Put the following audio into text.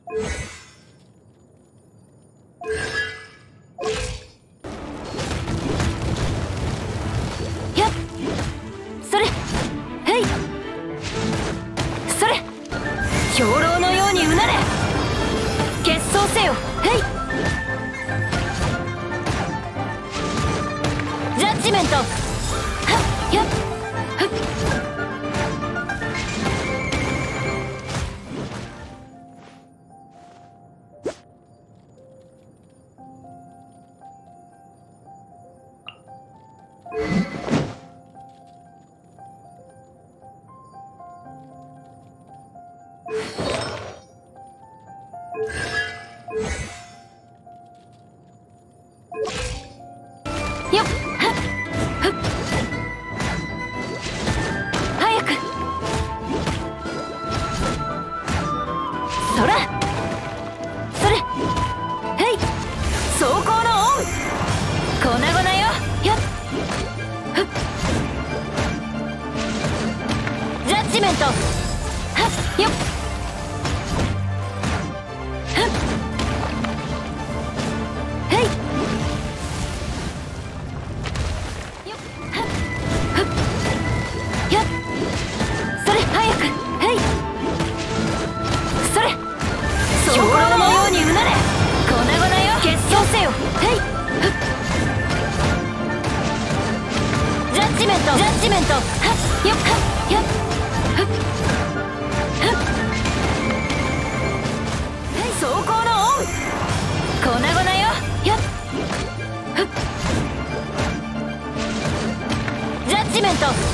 やっそれへいそれ兵糧のようにうなれ決闘せよへいジャッジメントはっやっはっよっはっはっ早くそらそれへい走行のオン粉々よやっはっジャッジメントはっよっはっへいよっはっはっやっそれ早くへいそれ兵糧のようにうなれ粉々よ決闘せよへいふっジャッジメントジャッジメントはっよっはっやっふっふっはい走行のオン粉々よやっふっジャッジメント